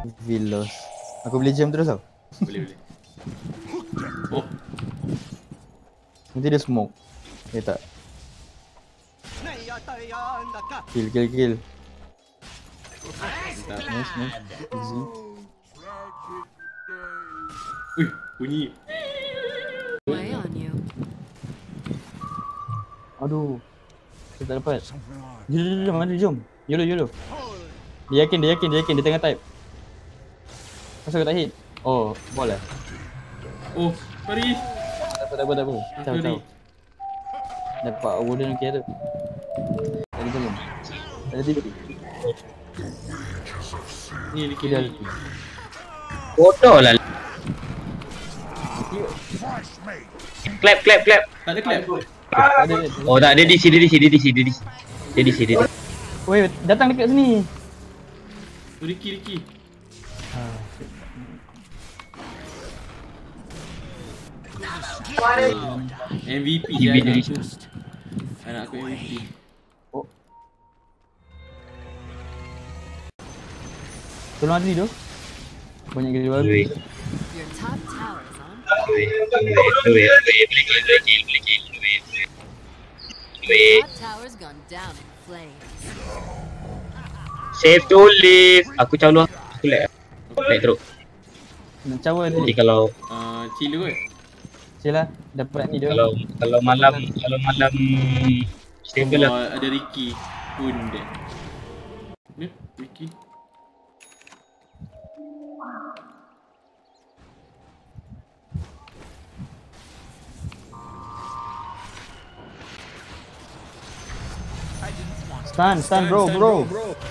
Villos. Aku boleh jam terus tau. Boleh. Oh. Nanti dia smoke. Tak. Kill. Nice. Easy. Wih, bunyi. Aduh. Saya tak dapat. Jom, mana jom. Yolo. Dia yakin dia tengah type. Masa aku tak hit. Oh, ball lah. Oh, sorry. Tak apa. Ciao. Dapat wooden okay tu. Tadi belum. Tadi tu. Ni Ricky Dia. Bodoh lah. Clap. Tak ada clap. Ada. Oh tak, dia di sini. Weh, datang dekat sini. Oh, Ricky. MVP je anak aku MVP. Oh. Tolong Adli tu. Banyak gila baru. Duit. Save to live. Aku calon. Aku lag teruk. Nak cawa Jadi tadi. kalau Chill kot. Sialah, dapat ni dia. kalau malam stable lah. Ada Ricky pun dia. Ni Ricky. Stun bro.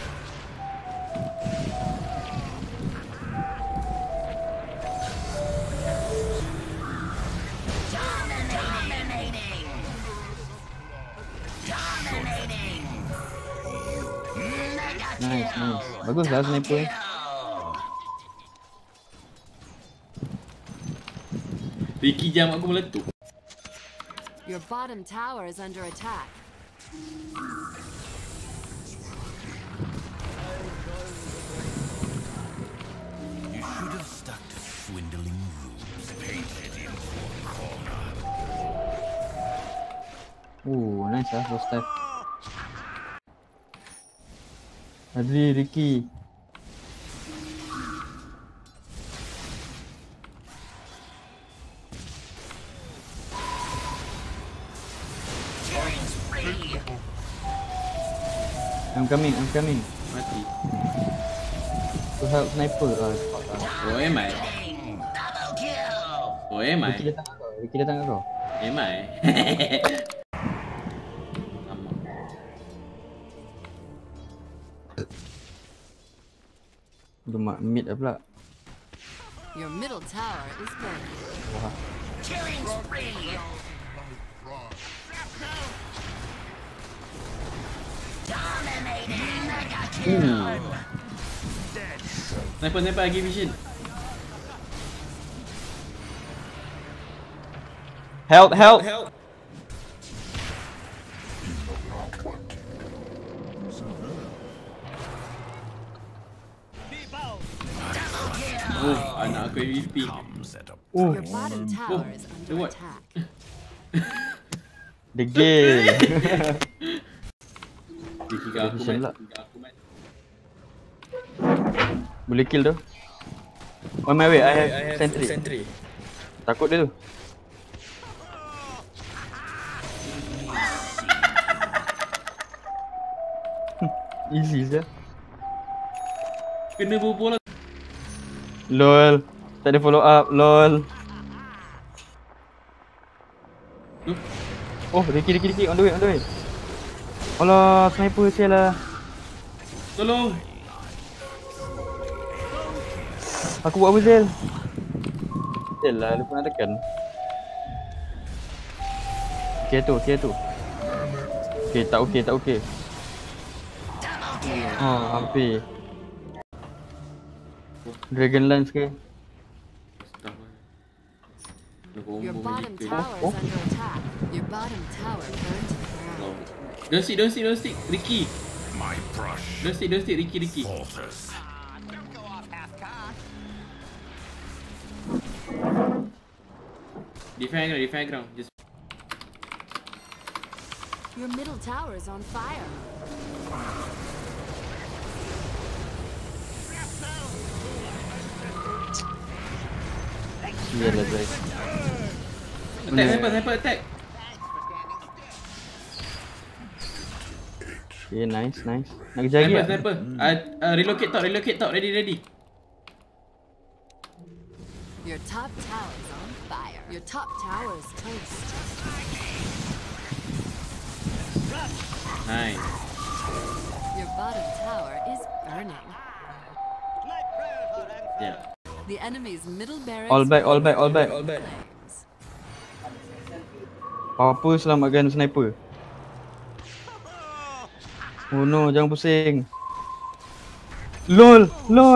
Nice. Baguslah sniper. Ricky jam aku meletup. Your bottom tower is under attack. You should have stuck to swindling rooms painted in one corner. Nice lah, first time. Adli, Ricky. I'm coming. Mati. To help sniper. Oh, am I? Ricky datang kat kau. Am I? Demak mid lah pula. Your middle tower is burning. Wah. Sniper lagi vision. Help. Oh, anak aku MVP. Your bottom tower is under what? attack. The game. Ricky kat aku Vision man. pula. Boleh kill tu. On my way, I have sentry. Takut dia tu. Easy je. Kena berbola. LOL. Tak ada follow up, lol. Oh, Ricky, on the way. Alah, sniper sial lah. Tolong. Aku buat apa Zel? Zel lah, lupa nak tekan. Okay tu. Okay, tak okay. Hampir. Dragon Lance ke? Your bottom tower is under attack. Your bottom tower burned to the ground. Don't stick, Ricky. My brush Don't stick, Ricky. falters. Don't go off half cocked. Defend ground. Just Your middle tower is on fire. Iyalah guys. attack, attack. Okay, nice. Nak kejar lagi tak? Sniper. Relocate top, ready. Your top tower is on fire. Your top tower is toast. Nice. Your bottom tower is burning. Yeah. The enemy's middle barracks All back. flames. Apa selamatkan sniper. Oh no, jangan pusing. LOL.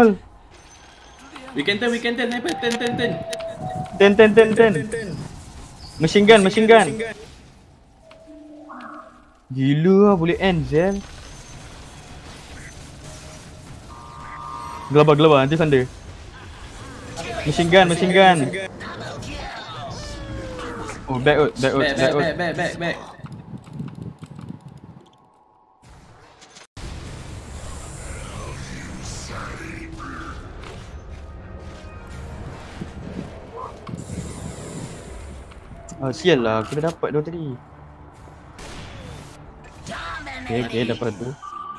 We can turn, sniper. Turn. 10. Machine gun. Gila lah, boleh end Zel. Gelabah, nanti sanda. Machine gun. Oh, back. Back. Sial lah, aku dah dapat dua tadi. Okay, dapat tu.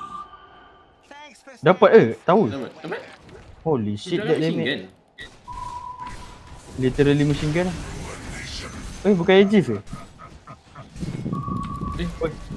Dapat tahu. Dapat. Holy shit, that Machine gun. damage. Literally machine gun lah. Bukan Aegis ke? Eh,